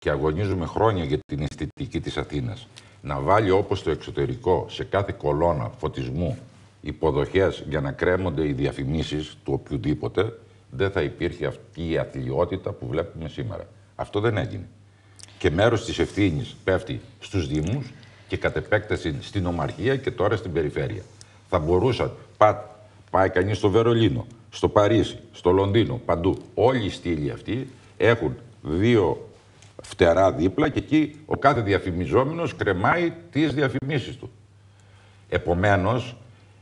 και αγωνίζουμε χρόνια για την αισθητική της Αθήνας, να βάλει όπως το εξωτερικό σε κάθε κολόνα φωτισμού υποδοχές για να κρέμονται οι διαφημίσεις του οποιοδήποτε, δεν θα υπήρχε αυτή η αθλιότητα που βλέπουμε σήμερα. Αυτό δεν έγινε. Και μέρος της ευθύνης πέφτει στους Δήμους και κατ' επέκταση στην Ομαρχία και τώρα στην Περιφέρεια. Θα μπορούσαν, πάει κανείς στο Βερολίνο, στο Παρίσι, στο Λονδίνο, παντού. Όλοι οι στήλοι αυτοί έχουν 2 φτερά δίπλα και εκεί ο κάθε διαφημιζόμενος κρεμάει τις διαφημίσεις του. Επομένως,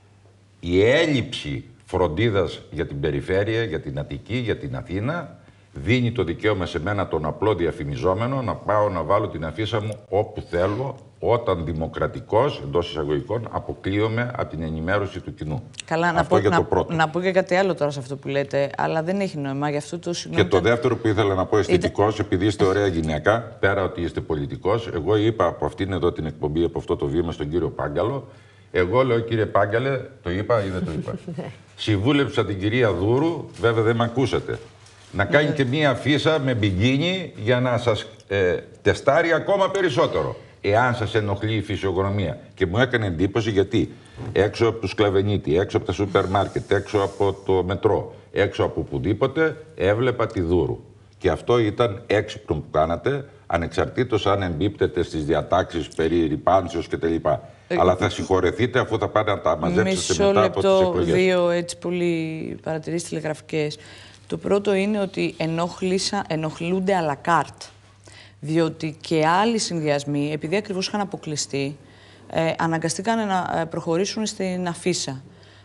η έλλειψη φροντίδας για την Περιφέρεια, για την Αττική, για την Αθήνα, δίνει το δικαίωμα σε μένα τον απλό διαφημιζόμενο να πάω να βάλω την αφίσα μου όπου θέλω, όταν δημοκρατικός, εντός εισαγωγικών, αποκλείομαι από την ενημέρωση του κοινού. Καλά, να πω και κάτι άλλο τώρα σε αυτό που λέτε, αλλά δεν έχει νόημα, γι' αυτό το συγγνώμη. Και το δεύτερο που ήθελα να πω αισθητικός, επειδή είστε ωραία γυναίκα, πέρα ότι είστε πολιτικός, εγώ είπα από αυτήν εδώ την εκπομπή, από αυτό το βήμα στον κύριο Πάγκαλο, εγώ λέω, κύριε Πάγκαλε, το είπα ή δεν το είπα. Συμβούλεψα την κυρία Δούρου, βέβαια δεν με ακούσατε, να κάνει και μία αφίσα με μπιγκίνι για να σας τεστάρει ακόμα περισσότερο. Εάν σας ενοχλεί η φυσιογνωμία. Και μου έκανε εντύπωση γιατί έξω από του Σκλαβενίτη, έξω από τα σούπερ μάρκετ, έξω από το μετρό, έξω από οπουδήποτε, έβλεπα τη Δούρου. Και αυτό ήταν έξυπνο που κάνατε, ανεξαρτήτως αν εμπίπτεται στις διατάξεις περί ρυπάνσεως κτλ. Αλλά θα συγχωρεθείτε αφού θα πάνε να τα μαζέψετε μετά από τις εκλογές. Μισό λεπτό, 2 έτσι πολύ παρατηρήσεις τηλεγραφικές. Το πρώτο είναι ότι ενοχλούνται à la carte. Διότι και άλλοι συνδυασμοί, επειδή ακριβώς είχαν αποκλειστεί, αναγκαστήκαν να προχωρήσουν στην αφίσα.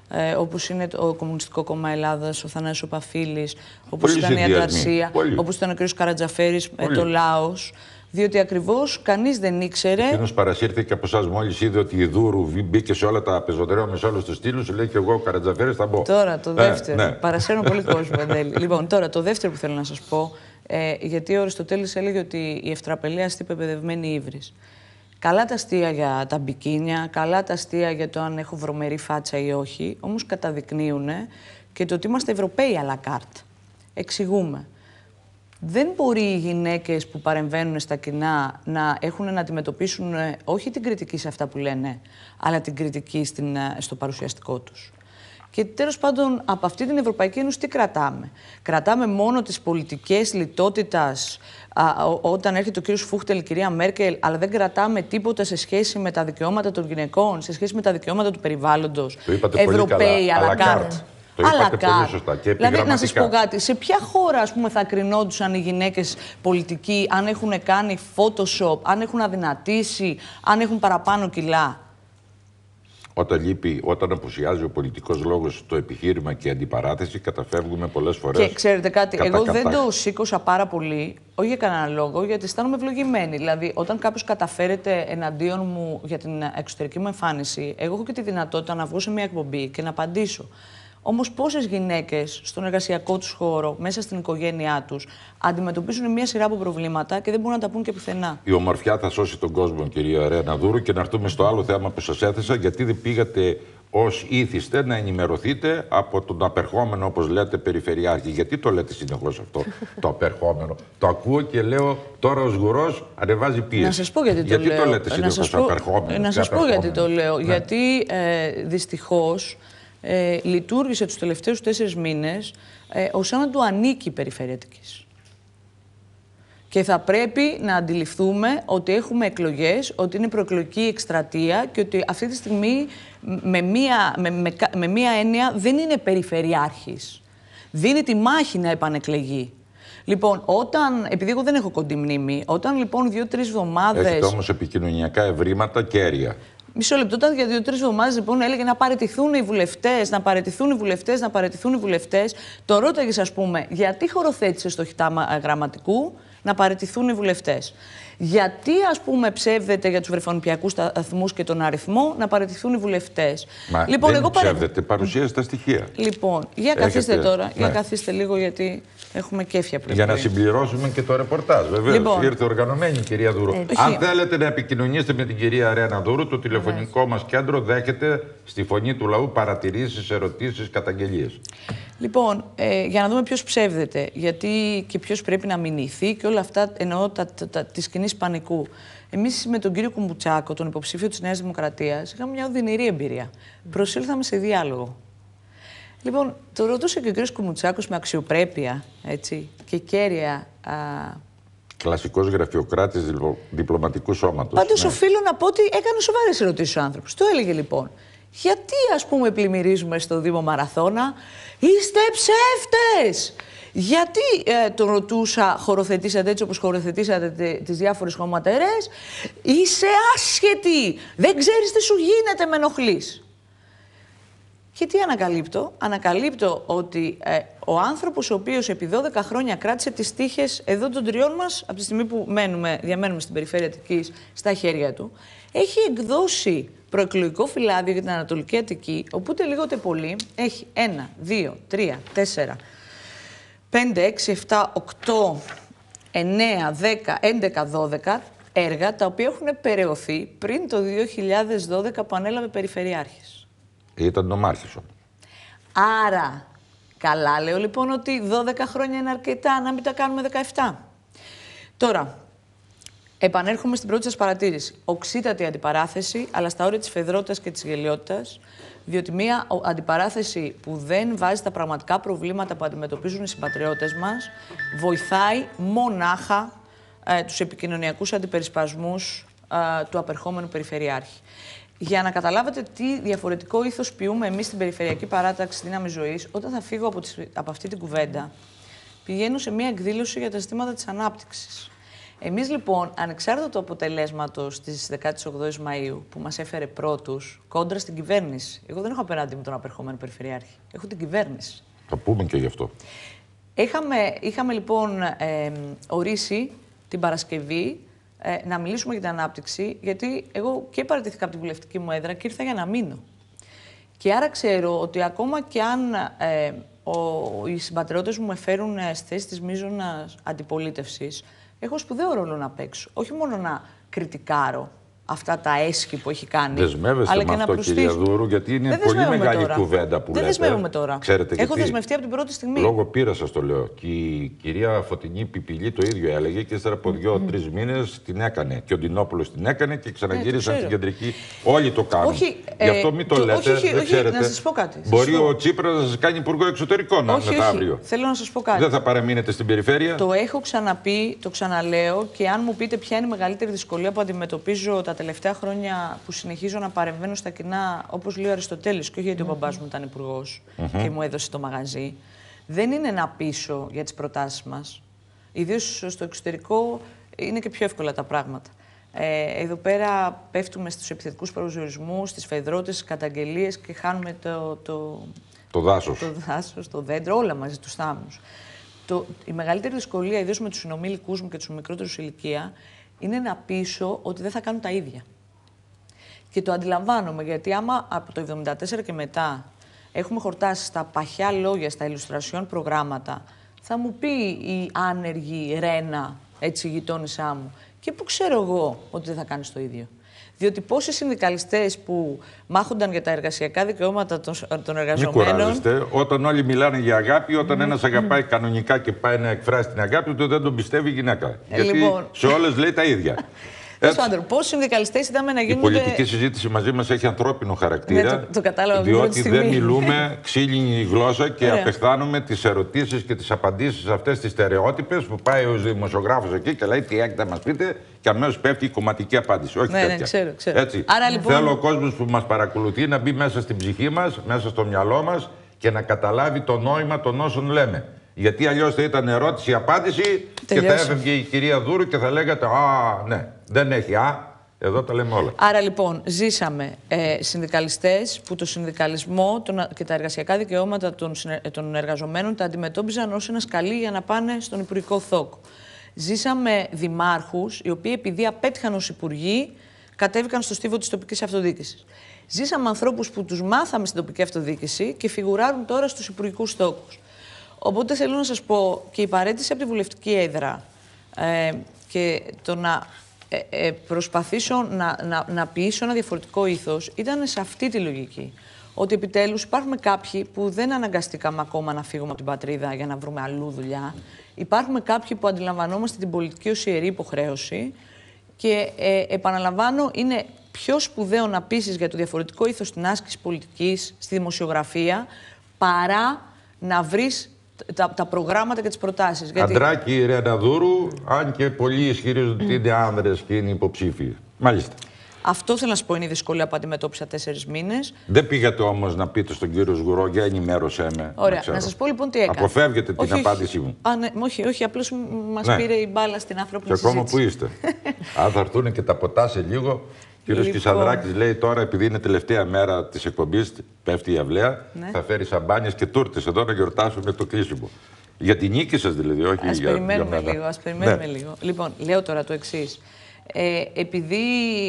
Όπως είναι το Κομμουνιστικό Κόμμα Ελλάδας, ο Θανάσης ο Παφίλης, όπως ήταν η Ανταρσία, όπως ήταν ο κ. Καρατζαφέρης, το Λάος. Διότι ακριβώς κανείς δεν ήξερε. Εκείνος παρασύρθηκε από εσάς μόλις είδε ότι η Δούρου μπήκε σε όλα τα πεζοδρέωμα, σε όλους τους στήλους, λέει και εγώ ο Καρατζαφέρης θα μπω. Τώρα το δεύτερο. Ναι. Παρασύρω πολύ κόσμο, Παντέλη. Λοιπόν, τώρα το δεύτερο που θέλω να σας πω, γιατί ο Αριστοτέλης έλεγε ότι η ευτραπελαία αστεί πεπαιδευμένη ύβρις. Καλά τα αστεία για τα μπικίνια, καλά τα αστεία για το αν έχω βρωμερή φάτσα ή όχι, όμως καταδεικνύουν και το ότι είμαστε Ευρωπαίοι à la carte. Εξηγούμε. Δεν μπορεί οι γυναίκες που παρεμβαίνουν στα κοινά να έχουν να αντιμετωπίσουν όχι την κριτική σε αυτά που λένε, αλλά την κριτική στο παρουσιαστικό τους. Και τέλος πάντων, από αυτή την Ευρωπαϊκή Ένωση τι κρατάμε? Κρατάμε μόνο τις πολιτικές λιτότητας όταν έρχεται ο κύριος Φούχτελ, η κυρία Μέρκελ, αλλά δεν κρατάμε τίποτα σε σχέση με τα δικαιώματα των γυναικών, σε σχέση με τα δικαιώματα του περιβάλλοντος. Το είπατε Ευρωπαίοι à la carte. Το είπατε πολύ σωστά και επιγραμματικά. Δηλαδή, να σας πω κάτι, σε ποια χώρα, ας πούμε, θα κρινόντουσαν οι γυναίκες πολιτικοί αν έχουν κάνει Photoshop, αν έχουν αδυνατήσει, αν έχουν παραπάνω κιλά? Όταν απουσιάζει ο πολιτικός λόγος στο επιχείρημα και η αντιπαράθεση, καταφεύγουμε πολλές φορές. Και ξέρετε κάτι, εγώ δεν το σήκωσα πάρα πολύ, όχι για κανέναν λόγο, γιατί αισθάνομαι ευλογημένη. Δηλαδή, όταν κάποιος καταφέρεται εναντίον μου για την εξωτερική μου εμφάνιση, εγώ έχω και τη δυνατότητα να βγω σε μια εκπομπή και να απαντήσω. Όμως πόσες γυναίκες στον εργασιακό τους χώρο, μέσα στην οικογένειά τους, αντιμετωπίζουν μια σειρά από προβλήματα και δεν μπορούν να τα πούν και πουθενά. Η ομορφιά θα σώσει τον κόσμο, κυρία Ρένα Δούρου, και να έρθουμε στο άλλο θέμα που σας έθεσα, γιατί δεν πήγατε ως ήθιστε να ενημερωθείτε από τον απερχόμενο, όπως λέτε, περιφερειάρχη. Γιατί το λέτε συνεχώς αυτό, το απερχόμενο? Το ακούω και λέω τώρα ο Σγουρός ανεβάζει πίεση. Να σας πω γιατί το λέω. Γιατί το λέτε συνεχώς απερχόμενο? Να σας πω γιατί το λέω. Ναι. Γιατί δυστυχώς λειτουργήσε τους τελευταίους 4 μήνες ως να του ανήκει η Περιφέρεια Αττικής. Και θα πρέπει να αντιληφθούμε ότι έχουμε εκλογές, ότι είναι προεκλογική εκστρατεία και ότι αυτή τη στιγμή με μία έννοια δεν είναι περιφερειάρχης. Δίνει τη μάχη να επανεκλεγεί. Λοιπόν, επειδή εγώ δεν έχω κοντή μνήμη, όταν λοιπόν 2-3 εβδομάδες. Έχετε όμως επικοινωνιακά ευρήματα κέρια. Μισό λεπτό, όταν για 2-3 εβδομάδες λοιπόν έλεγε να παραιτηθούν οι βουλευτές, να παραιτηθούν οι βουλευτές, να παραιτηθούν οι βουλευτές, το ρώταγες, ας πούμε, γιατί χωροθέτησε στο χιτά γραμματικού να παραιτηθούν οι βουλευτές? Γιατί, ας πούμε, ψεύδεται για τους βρεφονιπιακούς σταθμούς και τον αριθμό να παραιτηθούν οι βουλευτές? Μα λοιπόν, δεν ψεύδεται, παρουσίασε τα στοιχεία. Λοιπόν, για καθίστε τώρα, ναι. Για καθίστε λίγο, γιατί έχουμε κέφια πριν. Για να συμπληρώσουμε και το ρεπορτάζ, βεβαίως. Λοιπόν, ήρθε οργανωμένη η κυρία Δούρου. Αν θέλετε να επικοινωνήσετε με την κυρία Ρένα Δούρου, το τηλεφωνικό μας κέντρο δέχεται στη φωνή του λαού παρατηρήσεις, ερωτήσεις, καταγγελίες. Λοιπόν, για να δούμε ποιος ψεύδεται, γιατί και ποιος πρέπει να μηνυθεί και όλα αυτά, εννοώ της κοινής πανικού. Εμείς με τον κύριο Κουμουτσάκο, τον υποψήφιο της Νέας Δημοκρατίας, είχαμε μια οδυνηρή εμπειρία. Προσήλθαμε σε διάλογο. Λοιπόν, το ρωτούσε και ο κύριος Κουμουτσάκος με αξιοπρέπεια, έτσι, και κέρια. Κλασικός γραφειοκράτης διπλωματικού σώματος. Πάντως, οφείλω να πω ότι έκανε σοβαρές ερωτήσεις ο άνθρωπος. Το έλεγε λοιπόν. Γιατί, ας πούμε, πλημμυρίζουμε στο Δήμο Μαραθώνα, είστε ψεύτες! Γιατί τον ρωτούσα, χωροθετήσατε έτσι όπως χωροθετήσατε τις διάφορες χωματερές, είσαι άσχετη, δεν ξέρεις τι σου γίνεται, με ενοχλείς. Και τι ανακαλύπτω? Ανακαλύπτω ότι ο άνθρωπος ο οποίος επί 12 χρόνια κράτησε τις τύχες εδώ των τριών μας, από τη στιγμή που διαμένουμε στην περιφέρεια Αττικής, στα χέρια του, έχει εκδώσει προεκλογικό φυλάδιο για την Ανατολική Αττική, όπου ούτε λίγο ούτε πολύ έχει 1, 2, 3, 4, 5, 6, 7, 8, 9, 10, 11, 12 έργα, τα οποία έχουν περαιωθεί πριν το 2012 που ανέλαβε Περιφερειάρχης. Ήταν νομάρχης όμως. Άρα, καλά λέω λοιπόν ότι 12 χρόνια είναι αρκετά, να μην τα κάνουμε 17. Τώρα, επανέρχομαι στην πρώτη σας παρατήρηση. Οξύτατη αντιπαράθεση, αλλά στα όρια της φεδρότητας και της γελιότητας, διότι μία αντιπαράθεση που δεν βάζει τα πραγματικά προβλήματα που αντιμετωπίζουν οι συμπατριώτες μας, βοηθάει μονάχα τους επικοινωνιακούς αντιπερισπασμούς του απερχόμενου Περιφερειάρχη. Για να καταλάβετε τι διαφορετικό ήθος ποιούμε εμείς στην Περιφερειακή Παράταξη Δύναμη Ζωής, όταν θα φύγω από αυτή την κουβέντα, πηγαίνω σε μία εκδήλωση για τα ζητήματα της ανάπτυξης. Εμείς λοιπόν, ανεξάρτητα του αποτελέσματος της 18ης Μαΐου, που μας έφερε πρώτους, κόντρα στην κυβέρνηση. Εγώ δεν έχω απέναντι μου τον απερχόμενο Περιφερειάρχη. Έχω την κυβέρνηση. Θα πούμε και γι' αυτό. Είχαμε λοιπόν ορίσει την Παρασκευή να μιλήσουμε για την ανάπτυξη, γιατί εγώ και παραιτήθηκα από τη βουλευτική μου έδρα και ήρθα για να μείνω. Και άρα ξέρω ότι ακόμα και αν οι συμπατριώτες μου με φέρουν στη θέση της μείζωνας αντιπολίτευσης, έχω σπουδαίο ρόλο να παίξω. Όχι μόνο να κριτικάρω αυτά τα έσχη που έχει κάνει. Δεσμεύεστε αλλά με και αυτό, κυρία Δούρου, γιατί είναι πολύ μεγάλη κουβέντα που λέτε. Δεν δεσμεύομαι τώρα. Ξέρετε έχω δεσμευτεί από την πρώτη στιγμή. Λόγω πείρα σας το λέω. Και η κυρία Φωτεινή Πιπηλή το ίδιο έλεγε και ύστερα από 2-3 μήνες την έκανε. Και ο Ντινόπουλος την έκανε και ξαναγύρισαν στην κεντρική. Όλοι το κάνουν. Γι' αυτό μην το λέτε. Δεν ξέρετε. Να σας πω κάτι. Μπορεί ο Τσίπρας να σας κάνει υπουργό εξωτερικών μετά αύριο. Θέλω να σας πω κάτι. Δεν θα παραμείνετε στην περιφέρεια. Το έχω ξαναπεί, το ξαναλέω, και αν μου πείτε ποια είναι η μεγαλύτερη δυσκολία που αντιμετωπίζω τα τελευταία χρόνια που συνεχίζω να παρεμβαίνω στα κοινά, όπως λέει ο Αριστοτέλης, και όχι γιατί ο μπαμπάς μου ήταν υπουργός και μου έδωσε το μαγαζί, δεν είναι να πείσω για τις προτάσεις μας. Ιδίως στο εξωτερικό είναι και πιο εύκολα τα πράγματα. Εδώ πέρα πέφτουμε στους επιθετικούς προσδιορισμούς, στις φεδρότητες, στις καταγγελίες και χάνουμε το δάσος. Το δάσος, το δέντρο, όλα μαζί, τους θάμνους. Η μεγαλύτερη δυσκολία, ιδίως με τους συνομήλικούς μου και τους μικρότερους ηλικία, είναι να πείσω ότι δεν θα κάνουν τα ίδια. Και το αντιλαμβάνομαι, γιατί άμα από το 1974 και μετά έχουμε χορτάσει στα παχιά λόγια, στα ηλουστρασιόν προγράμματα, θα μου πει η άνεργη Ρένα, έτσι η γειτόνισά μου, και πού ξέρω εγώ ότι δεν θα κάνεις το ίδιο. Διότι πόσοι συνδικαλιστές που μάχονταν για τα εργασιακά δικαιώματα των εργαζομένων. Μην κουράζεστε. Όταν όλοι μιλάνε για αγάπη, όταν ένας αγαπάει κανονικά και πάει να εκφράσει την αγάπη του, δεν τον πιστεύει η γυναίκα. Γιατί λοιπόν, σε όλες λέει τα ίδια. Πόσοι συνδικαλιστές είδαμε να γίνονται. Η πολιτική συζήτηση μαζί μας έχει ανθρώπινο χαρακτήρα. Ναι, το κατάλαβα. Διότι δεν μιλούμε ξύλινη γλώσσα και απεχθάνουμε τις ερωτήσεις και τις απαντήσεις αυτές τις στερεότυπες που πάει ο δημοσιογράφος εκεί και λέει τι έχετε να μας πείτε, και αμέσως πέφτει η κομματική απάντηση. Όχι τέτοια. Ξέρω. Έτσι. Άρα, λοιπόν, θέλω ο κόσμος που μας παρακολουθεί να μπει μέσα στην ψυχή μας, μέσα στο μυαλό μας και να καταλάβει το νόημα των όσων λέμε. Γιατί αλλιώς θα ήταν ερώτηση-απάντηση και θα έφευγε η κυρία Δούρου και θα λέγατε «Α, ναι, δεν έχει εδώ τα λέμε όλα». Άρα λοιπόν ζήσαμε συνδικαλιστές που το συνδικαλισμό και τα εργασιακά δικαιώματα των εργαζομένων τα αντιμετώπιζαν ως ένα σκαλί για να πάνε στον υπουργικό θόκο. Ζήσαμε δημάρχους οι οποίοι επειδή απέτυχαν ως υπουργοί κατέβηκαν στο στίβο της τοπικής αυτοδιοίκησης. Ζήσαμε ανθρώπους που τους μάθαμε στην τοπική αυτοδιοίκηση και φιγουράρουν τώρα στους υπουργικούς θόκους. Οπότε θέλω να σας πω και η παραίτηση από τη βουλευτική έδρα και το να προσπαθήσω να πείσω ένα διαφορετικό ήθος ήταν σε αυτή τη λογική. ότι επιτέλους υπάρχουν κάποιοι που δεν αναγκαστήκαμε ακόμα να φύγουμε από την πατρίδα για να βρούμε αλλού δουλειά. Υπάρχουν κάποιοι που αντιλαμβανόμαστε την πολιτική ως ιερή υποχρέωση και επαναλαμβάνω, είναι πιο σπουδαίο να πείσεις για το διαφορετικό ήθος στην άσκηση πολιτικής, στη δημοσιογραφία, παρά να βρεις τα προγράμματα και τις προτάσεις. Αντράκη Ρεναδούρου, αν και πολλοί ισχυρίζονται ότι είναι άνδρες και είναι υποψήφιοι. Μάλιστα. Αυτό θέλω να σου πω είναι η δυσκολία που αντιμετώπισα 4 μήνες. Δεν πήγατε όμως να πείτε στον κύριο Σγουρό, για ενημέρωσέ με. Ωραία, να σας πω λοιπόν τι έκανα. Αποφεύγετε την απάντησή μου. Όχι, απλώς μας πήρε η μπάλα στην ανθρώπινη συζήτηση. Και ακόμα που είστε. Αν θα έρθουν και τα ποτά σε λίγο, ο κύριος Κισανδράκης λέει τώρα, επειδή είναι τελευταία μέρα της εκπομπής, πέφτει η αυλαία, θα φέρει σαμπάνιες και τούρτες εδώ να γιορτάσουμε το κλείσιμο. Για την νίκη σας δηλαδή, όχι ας για περιμένουμε λίγο, ας περιμένουμε λίγο. Λοιπόν, λέω τώρα το εξής. Επειδή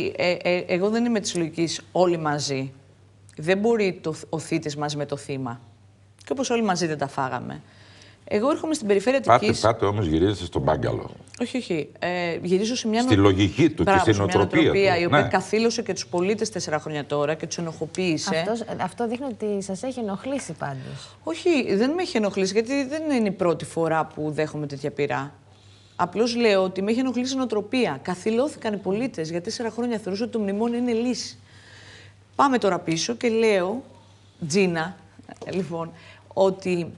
εγώ δεν είμαι της λογικής όλοι μαζί, δεν μπορεί ο θήτης μαζί με το θύμα. Και όπως όλοι μαζί δεν τα φάγαμε. Εγώ έρχομαι στην περιφέρεια Αττικής. Πάτε όμως, γυρίζετε στον μπάγκαλο. Όχι. Γυρίζω σε μια στη λογική του και στην νοοτροπία η οποία καθήλωσε και τους πολίτες 4 χρόνια τώρα και τους ενοχοποίησε. Αυτό δείχνει ότι σας έχει ενοχλήσει πάντως. Όχι, δεν με έχει ενοχλήσει, γιατί δεν είναι η πρώτη φορά που δέχομαι τέτοια πειρά. Απλώς λέω ότι με έχει ενοχλήσει η νοοτροπία. Καθυλώθηκαν οι πολίτες για 4 χρόνια, θεωρούσαν ότι το μνημόνιο είναι λύση. Πάμε τώρα πίσω και λέω, Τζίνα, λοιπόν, ότι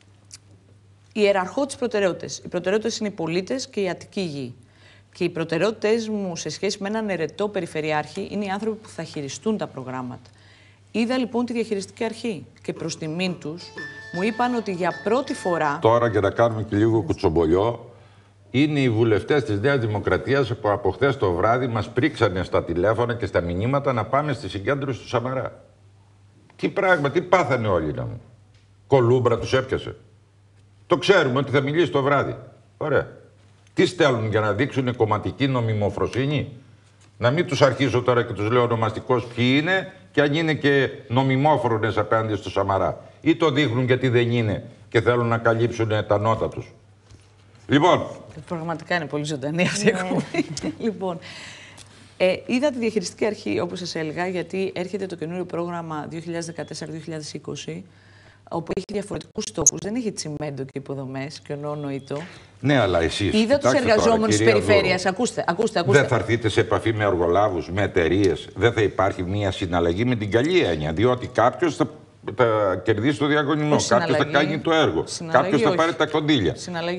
ιεραρχώ τις προτεραιότητες. Οι προτεραιότητες είναι οι πολίτες και η Αττική γη. Και οι προτεραιότητες μου σε σχέση με έναν ερετό περιφερειάρχη είναι οι άνθρωποι που θα χειριστούν τα προγράμματα. Είδα λοιπόν τη διαχειριστική αρχή και προς τιμήν τους μου είπαν ότι για πρώτη φορά. Τώρα, για να κάνουμε και λίγο κουτσομπολιό, είναι οι βουλευτές της Νέας Δημοκρατίας που από χθες το βράδυ μας πρίξανε στα τηλέφωνα και στα μηνύματα να πάμε στη συγκέντρωση του Σαμαρά. Τι πράγμα, τι πάθανε όλοι να μου. Κολούμπρα τους έπιασε. Το ξέρουμε ότι θα μιλήσει το βράδυ. Ωραία. Τι στέλνουν για να δείξουν κομματική νομιμοφροσύνη. Να μην τους αρχίσω τώρα και τους λέω ονομαστικώς ποιοι είναι και αν είναι και νομιμόφρονες απέναντι στο Σαμαρά. Ή το δείχνουν γιατί δεν είναι και θέλουν να καλύψουν τα νότα τους. Λοιπόν. Πραγματικά είναι πολύ ζωντανή αυτή η εκπομπή. Λοιπόν, είδα τη διαχειριστική αρχή, όπως σας έλεγα, γιατί έρχεται το καινούριο πρόγραμμα 2014-2020, όπου έχει διαφορετικούς στόχους. Δεν έχει τσιμέντο και υποδομές και ονόητο. Ναι, αλλά εσείς. Είδα τους εργαζόμενους της περιφέρειας. Ακούστε. Δεν θα έρθετε σε επαφή με εργολάβους, με εταιρείες. Δεν θα υπάρχει μια συναλλαγή με την καλή έννοια. Διότι κάποιος θα κερδίσει το διαγωνισμό. Κάποιος θα κάνει το έργο. Κάποιος θα πάρει τα κονδύλια.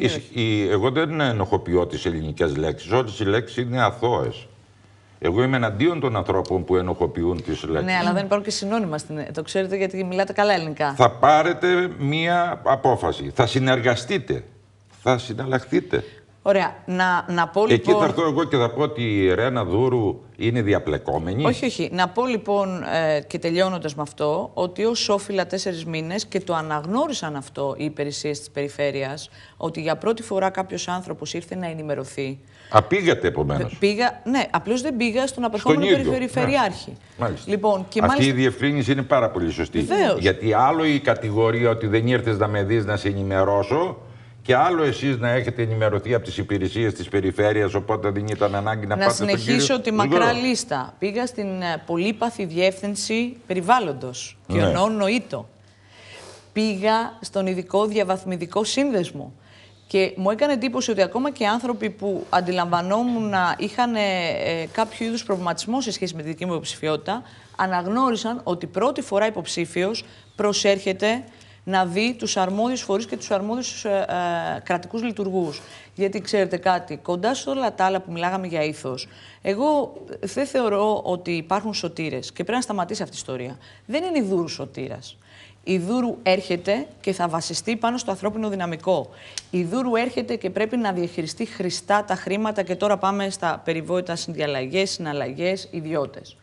Εγώ δεν ενοχοποιώ τις ελληνικές λέξεις. Όλες οι λέξεις είναι αθώες. Εγώ είμαι εναντίον των ανθρώπων που ενοχοποιούν τις λέξεις. Ναι, αλλά δεν υπάρχουν και συνώνυμα. Το ξέρετε γιατί μιλάτε καλά ελληνικά. Θα πάρετε μία απόφαση. Θα συνεργαστείτε. Θα συναλλαχθείτε. Ωραία. Να πω λοιπόν. Εκεί θα έρθω εγώ και θα πω ότι η Ρένα Δούρου είναι διαπλεκόμενη. Όχι. Να πω λοιπόν και τελειώνοντας με αυτό, ότι ως όφυλα 4 μήνες και το αναγνώρισαν αυτό οι υπηρεσίες της περιφέρειας, ότι για πρώτη φορά κάποιος άνθρωπος ήρθε να ενημερωθεί. Πήγατε επομένως. Ναι, απλώς δεν πήγα στον απερχόμενο περιφερειάρχη. Ναι. Λοιπόν, και αυτή η διευκρίνηση είναι πάρα πολύ σωστή. Βεβαίως. Γιατί άλλο η κατηγορία ότι δεν ήρθες να με δεις να σε ενημερώσω, και άλλο εσείς να έχετε ενημερωθεί από τις υπηρεσίες της περιφέρειας, οπότε δεν ήταν ανάγκη να πάτε στον κύριο. Να συνεχίσω τη μακρά λίστα. Πήγα στην πολύπαθη διεύθυνση περιβάλλοντος και νοήτο. Πήγα στον ειδικό διαβαθμιδικό σύνδεσμο. Και μου έκανε εντύπωση ότι ακόμα και άνθρωποι που αντιλαμβανόμουν να είχαν κάποιο είδους προβληματισμό σε σχέση με τη δική μου υποψηφιότητα, αναγνώρισαν ότι πρώτη φορά υποψήφιος προσέρχεται να δει τους αρμόδιους φορείς και τους αρμόδιους κρατικούς λειτουργούς. Γιατί ξέρετε κάτι, κοντά σε όλα τα άλλα που μιλάγαμε για ήθος, εγώ δεν θεωρώ ότι υπάρχουν σωτήρες και πρέπει να σταματήσει αυτή η ιστορία. Δεν είναι η Δούρου σωτήρας. Η Δούρου έρχεται και θα βασιστεί πάνω στο ανθρώπινο δυναμικό. Η Δούρου έρχεται και πρέπει να διαχειριστεί χρηστά τα χρήματα και τώρα πάμε στα περιβόητα συνδιαλλαγές, συναλλαγές, ιδιώτες.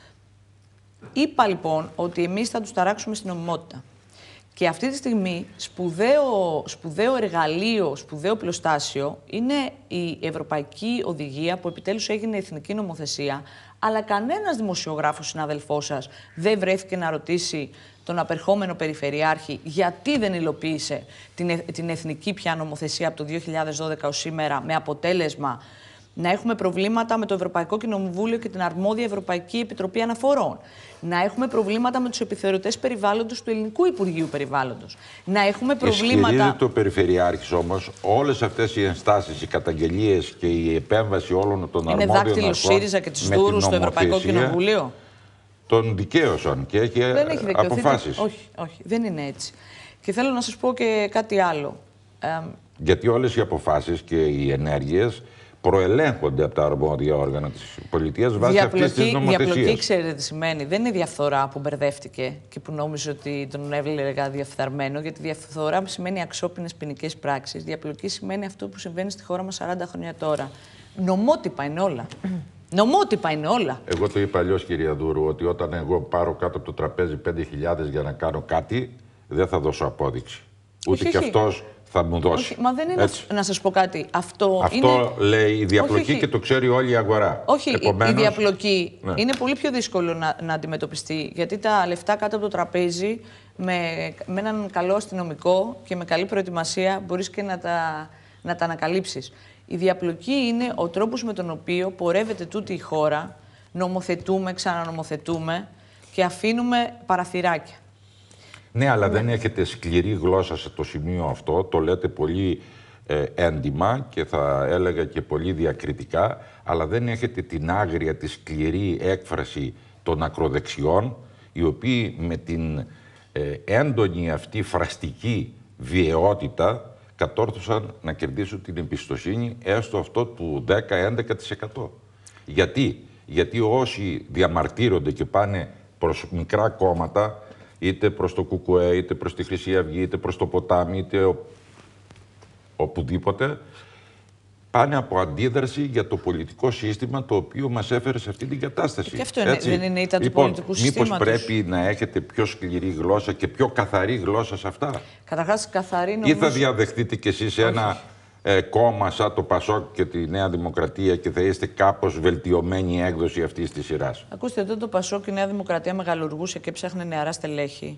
Είπα λοιπόν ότι εμείς θα τους ταράξουμε στην νομιμότητα. Και αυτή τη στιγμή σπουδαίο εργαλείο, σπουδαίο πλωστάσιο είναι η Ευρωπαϊκή Οδηγία που επιτέλους έγινε εθνική νομοθεσία, αλλά κανένας δημοσιογράφος συναδελφός σας δεν βρέθηκε να ρωτήσει τον απερχόμενο περιφερειάρχη γιατί δεν υλοποίησε την εθνική πια νομοθεσία από το 2012 ως σήμερα, με αποτέλεσμα Να έχουμε προβλήματα με το Ευρωπαϊκό Κοινοβούλιο και την αρμόδια Ευρωπαϊκή Επιτροπή Αναφορών. Να έχουμε προβλήματα με τους επιθεωρητές περιβάλλοντος του Ελληνικού Υπουργείου Περιβάλλοντος. Να έχουμε προβλήματα. Ισχυρίζεται ο Περιφερειάρχης όμως όλες αυτές οι ενστάσεις, οι καταγγελίες και η επέμβαση όλων των αρμόδιων αρχών. Είναι δάκτυλο ΣΥΡΙΖΑ και της Δούρου στο Ευρωπαϊκό Κοινοβούλιο. Τον δικαίωσαν και έχει αποφάσεις. Όχι, όχι, δεν είναι έτσι. Και θέλω να σας πω και κάτι άλλο. Γιατί όλες οι αποφάσεις και οι ενέργειες προελέγχονται από τα αρμόδια όργανα της πολιτείας βάσει αυτής της νομοθεσίας. Διαπλοκή, ξέρετε τι σημαίνει. Δεν είναι διαφθορά που μπερδεύτηκε και που νόμιζε ότι τον έβλεπε διαφθαρμένο. Γιατί διαφθορά σημαίνει αξιόπινες ποινικές πράξεις. Διαπλοκή σημαίνει αυτό που συμβαίνει στη χώρα μας 40 χρόνια τώρα. Νομότυπα είναι όλα. Νομότυπα είναι όλα. Εγώ το είπα αλλιώς, κυρία Δούρου, ότι όταν εγώ πάρω κάτω από το τραπέζι 5.000 για να κάνω κάτι, δεν θα δώσω απόδειξη. Ούτε και αυτός θα μου δώσει. Όχι, μα δεν είναι. Να σας πω κάτι. Αυτό είναι... λέει η διαπλοκή και το ξέρει όλη η αγορά. Όχι, η διαπλοκή είναι πολύ πιο δύσκολο να αντιμετωπιστεί. Γιατί τα λεφτά κάτω από το τραπέζι με έναν καλό αστυνομικό και με καλή προετοιμασία μπορείς και να τα ανακαλύψεις. Η διαπλοκή είναι ο τρόπος με τον οποίο πορεύεται τούτη η χώρα, νομοθετούμε, ξανανομοθετούμε και αφήνουμε παραθυράκια. Ναι, αλλά δεν έχετε σκληρή γλώσσα σε το σημείο αυτό, το λέτε πολύ έντιμα και θα έλεγα και πολύ διακριτικά, αλλά δεν έχετε την άγρια, τη σκληρή έκφραση των ακροδεξιών, οι οποίοι με την έντονη αυτή φραστική βιαιότητα κατόρθωσαν να κερδίσουν την εμπιστοσύνη έστω αυτό του 10-11%. Γιατί όσοι διαμαρτύρονται και πάνε προς μικρά κόμματα, είτε προς το ΚΚΕ, είτε προς τη Χρυσή Αυγή, είτε προς το ποτάμι, είτε οπουδήποτε, πάνε από αντίδραση για το πολιτικό σύστημα το οποίο μας έφερε σε αυτή την κατάσταση. Και αυτό δεν είναι ήττα του πολιτικού συστήματος. Μήπως πρέπει να έχετε πιο σκληρή γλώσσα και πιο καθαρή γλώσσα σε αυτά. Καταρχάς, καθαρή νομίζω... Ή θα διαδεχτείτε κι εσείς ένα κόμμα σαν το ΠΑΣΟΚ και τη Νέα Δημοκρατία και θα είστε κάπως βελτιωμένη έκδοση αυτής της σειράς. Ακούστε, εδώ το ΠΑΣΟΚ και η Νέα Δημοκρατία μεγαλουργούσε και έψαχνε νεαρά στελέχη.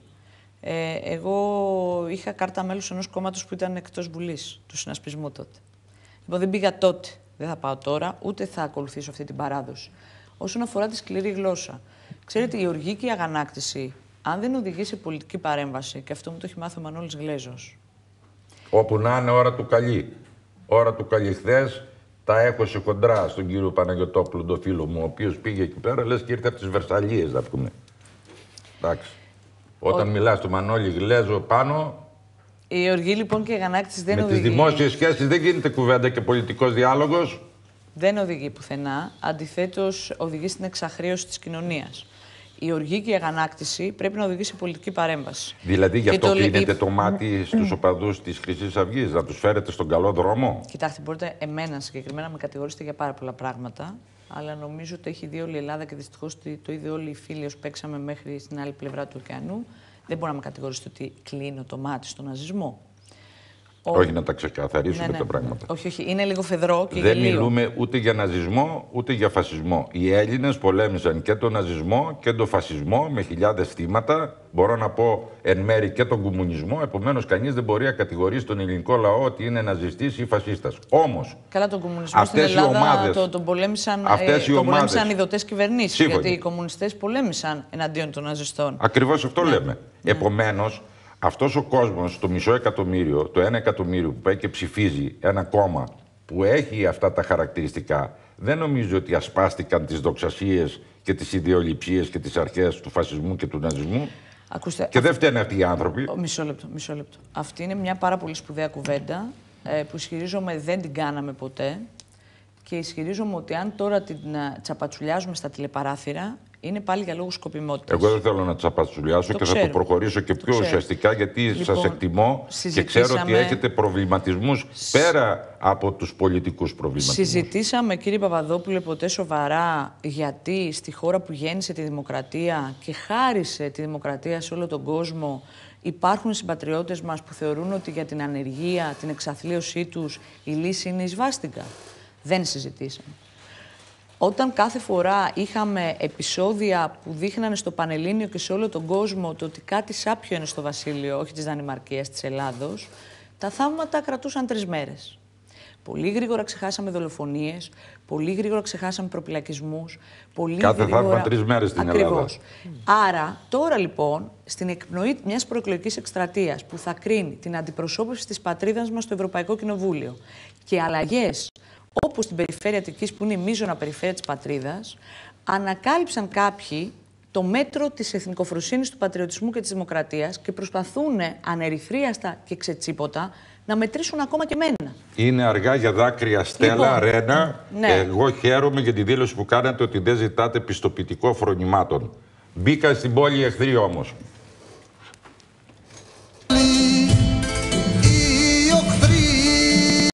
Εγώ είχα κάρτα μέλους ενός κόμματος που ήταν εκτός Βουλής, του συνασπισμού τότε. Λοιπόν, δεν πήγα τότε, δεν θα πάω τώρα, ούτε θα ακολουθήσω αυτή την παράδοση. Όσον αφορά τη σκληρή γλώσσα, ξέρετε, η οργή και η αγανάκτηση, αν δεν οδηγεί σε πολιτική παρέμβαση, και αυτό μου το έχει μάθει ο Μανώλης Γλέζος. Όπου να είναι ώρα του καλή. Ώρα του καλή χθες, τα έχωσε χοντρά στον κύριο Παναγιωτόπουλο, τον φίλο μου, ο οποίος πήγε εκεί πέρα, λες και ήρθε από τις Βερσαλίες, να πούμε. Εντάξει. Όταν μιλάς του Μανώλη Γλέζο πάνω... Η οργή λοιπόν και η αγανάκτηση δεν οδηγεί. Με τις δημόσιες σχέσεις δεν γίνεται κουβέντα και πολιτικός διάλογος. Δεν οδηγεί πουθενά. Αντιθέτως, οδηγεί στην εξαχρίωση της κοινωνίας. Η οργή και η αγανάκτηση πρέπει να οδηγεί σε πολιτική παρέμβαση. Δηλαδή γι' αυτό κλείνετε το μάτι στους οπαδούς της Χρυσής Αυγής, να τους φέρετε στον καλό δρόμο. Κοιτάξτε, μπορείτε εμένα συγκεκριμένα με κατηγορήσετε για πάρα πολλά πράγματα, αλλά νομίζω ότι έχει δει όλη η Ελλάδα και δυστυχώς το είδε όλοι οι φίλοι όσοι παίξαμε μέχρι στην άλλη πλευρά του ωκεανού. Δεν μπορεί να με κατηγορήσετε ότι κλείνω το μάτι στον ναζισμό. Όχι, να τα ξεκαθαρίσουμε τα πράγματα. Όχι, όχι. Είναι λίγο φεδρό και δεν μιλούμε ούτε για ναζισμό ούτε για φασισμό. Οι Έλληνες πολέμησαν και τον ναζισμό και τον φασισμό με χιλιάδες θύματα. Μπορώ να πω εν μέρη και τον κομμουνισμό. Επομένως, κανείς δεν μπορεί να κατηγορήσει τον ελληνικό λαό ότι είναι ναζιστής ή φασίστας. Όμως, καλά, τον κομμουνισμό στην Ελλάδα τον πολέμησαν οι δοτές κυβερνήσεις. Γιατί οι κομμουνιστές πολέμησαν εναντίον των ναζιστών. Ακριβώς αυτό λέμε. Επομένως, αυτός ο κόσμος, το 500 εκατομμύριο, το 1 εκατομμύριο που πάει και ψηφίζει ένα κόμμα που έχει αυτά τα χαρακτηριστικά, δεν νομίζω ότι ασπάστηκαν τις δοξασίες και τις ιδεολειψίες και τις αρχές του φασισμού και του ναζισμού. Ακούστε, και δεν φταίνε αυτοί οι άνθρωποι. Μισό λεπτό. Αυτή είναι μια πάρα πολύ σπουδαία κουβέντα που ισχυρίζομαι δεν την κάναμε ποτέ και ισχυρίζομαι ότι αν τώρα την τσαπατσουλιάζουμε στα τηλεπαράθυρα, είναι πάλι για λόγους σκοπιμότητας. Εγώ δεν θέλω να τσαπατσουλιάσω και θα το προχωρήσω και πιο ουσιαστικά, γιατί λοιπόν, σας εκτιμώ και ξέρω ότι έχετε προβληματισμούς πέρα από τους πολιτικούς προβληματισμούς. Συζητήσαμε, κύριε Παπαδόπουλε, ποτέ σοβαρά γιατί στη χώρα που γέννησε τη δημοκρατία και χάρισε τη δημοκρατία σε όλο τον κόσμο, υπάρχουν συμπατριώτες μας που θεωρούν ότι για την ανεργία, την εξαθλίωσή τους, η λύση είναι η σβάστηκα. Δεν συζητήσαμε. Όταν κάθε φορά είχαμε επεισόδια που δείχνανε στο Πανελλήνιο και σε όλο τον κόσμο το ότι κάτι σάπιο είναι στο βασίλειο, όχι της Δανημαρκίας, της Ελλάδος, τα θαύματα κρατούσαν 3 μέρες. Πολύ γρήγορα ξεχάσαμε δολοφονίες, πολύ γρήγορα ξεχάσαμε προπυλακισμούς. Κάθε θαύμα 3 μέρες στην Ελλάδα. Άρα, τώρα λοιπόν, στην εκπνοή μιας προεκλογικής εκστρατείας που θα κρίνει την αντιπροσώπευση της πατρίδας μας στο Ευρωπαϊκό Κοινοβούλιο και αλλαγές όπως στην περιφέρεια Αττικής, που είναι η μείζωνα περιφέρεια της πατρίδας, ανακάλυψαν κάποιοι το μέτρο της εθνικοφροσύνης, του πατριωτισμού και της δημοκρατίας και προσπαθούν ανερυθρίαστα και ξετσίποτα να μετρήσουν ακόμα και εμένα. Είναι αργά για δάκρυα, Στέλλα, Λοιπόν, Ρένα. ναι. Εγώ χαίρομαι για τη δήλωση που κάνατε ότι δεν ζητάτε πιστοποιητικό φρονημάτων. Μπήκα στην πόλη εχθροί όμως.